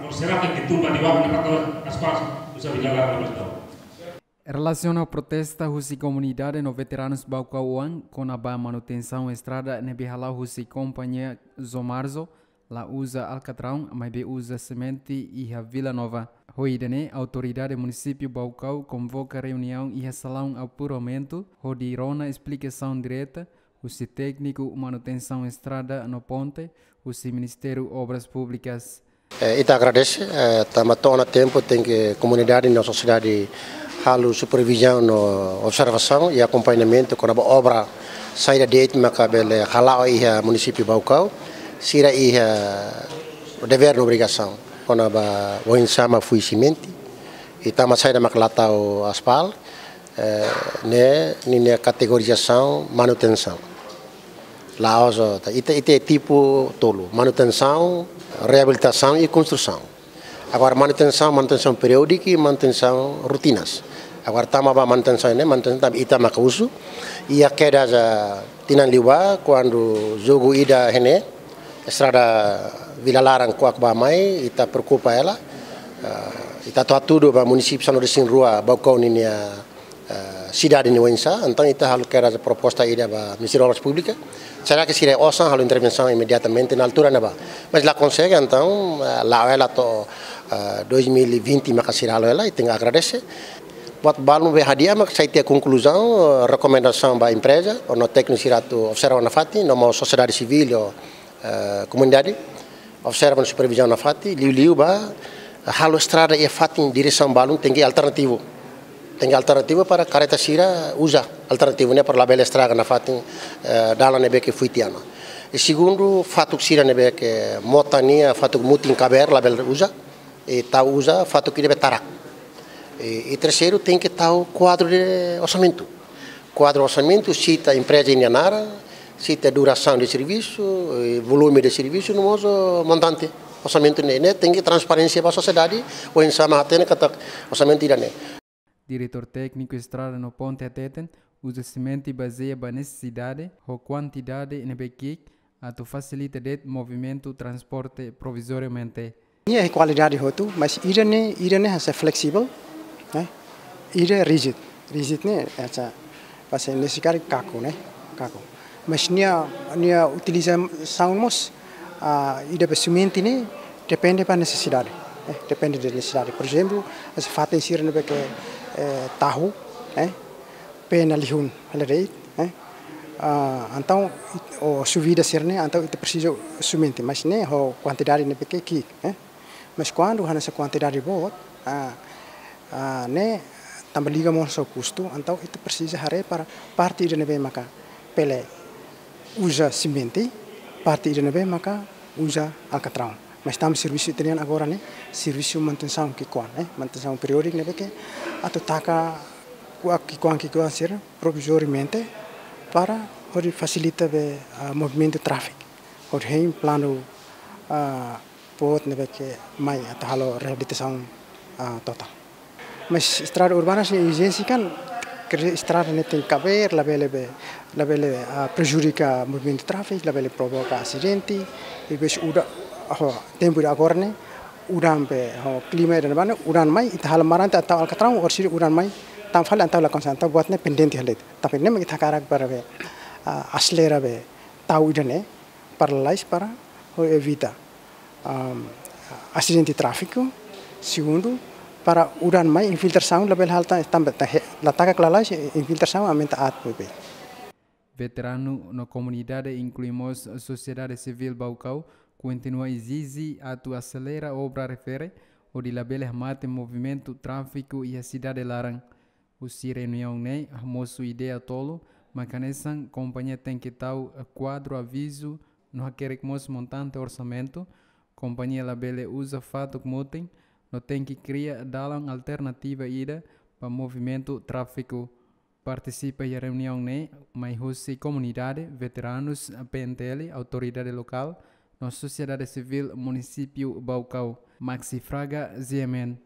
será que tumba de baixo na parte das partes, usa vilar na questão. Em relação à protesta, a comunidade no veteranos Baucauan com a manutenção estrada nebihalau a companhia Zomarzo, lá usa Alcatrão, mas usa semente e a Vila Nova. Hoje, a autoridade do município Baucau convoca reunião e salão ao apuramento, onde irá explicação direta, o técnico manutenção estrada no ponte, o Ministério Obras Públicas. Ita agradece, estamos todo tempo tem que a comunidade na sociedade halu supervisão, no observação e acompanhamento com a obra saída de macabele halau e município Baucau, sira e o dever e obrigação com a oinsama fui semente e estamos saída maclatau asfalto, ne categorização manutenção. Lá hoje é tipo tolo, manutenção, reabilitação e construção. Agora manutenção periódica e manutenção rotinas. Agora estamos a manutenção estamos a uso e a queda já tinan liwa quando jogo ida hene estrada Vila Larang kuak ba mai ita preocupa ela ita tudo para município São Luís Rua Baucau ni cidade ni Wensa então ita hal queda a proposta ida para Ministério Obras Públicas. Será que seria osan hal intervenção imediatamente na altura neba, mas lá consegue então lá ela to 2020 makasira ela e tem agradece. Buat balum be hadiah mak sai conclusão recomendação ba empresa ou no técnico sirato observa na fati no sociedade civil ou comunidade observa na supervisão na fati liu ba halo estrada e fati em direção balum tem alternativo. Tem alternativa para careta sira usa alternativa né para label estraga na fati dala nebe que fuitiana. E segundo fato sira nebe que motania fato mutin caber label usa e ta usa fato que nebe tarak. E terceiro tem que estar o quadro de orçamento. Quadro de orçamento cita a empresa indianara, cita a duração de serviço, volume de serviço, no modo montante. Orçamento né tem que transparência para a sociedade, ou em sama atene kata orçamento irane. Diretor técnico estrada no ponte ateten, usa semente baseia na necessidade ou quantidade nebekik, a facilita o movimento transporte provisoriamente. É qualidade hotu, mas irane é flexível. Ira rigid né essa vai ser necessário caco né caco mas nia utilização mos ida semente né depende da necessidade depende da necessidade por exemplo as fatem sir no que tahu pena lihun alerei então o subida sir né então itu precisa semente mas né a quantidade né que aqui mas quando há essa quantidade boa né também liga muito ao custo então itu precisa hare para parte de neve maka pele usa semente parte de neve maka usa alcatrão mas também serviço italiano agora né serviço manutenção que com né manutenção periódica neve que atau taka que com ser provisoriamente para facilitar o movimento tráfego tem plano pode neve que mai atau halo reabilitação total. Mas estrada urbana se exige kan estrada não tem caber, labele prejudica o movimento de tráfego, labele provoca acidente, e depois tempo de agora né, be clima dan bana uran mai ita hal marante atau alcatrão or siri uran mai tam fal antau la konsanta buat ne pendente halet. Tapi ne magi thakarak para be aslera be tau idane paralais para evita acidente de tráfego. Segundo, para uran mai infiltração label halta também la taka clalas infiltração aumenta atp. Veterano na comunidade incluímos a sociedade civil Baucau continua a exigir a acelera a obra refere o de label mate movimento tráfico e a cidade Larang. O reunião né a moço ideia tolo mecanismo companhia tem que tal quadro aviso no quer que montante orçamento companhia label usa fato que motem não tem que criar dalam alternativa ida para movimento tráfico. Participa da reunião né, mas hoje comunidade, veteranos, PNTL, autoridade local, na sociedade civil, município Baucau. Maxi Fraga, ZMN.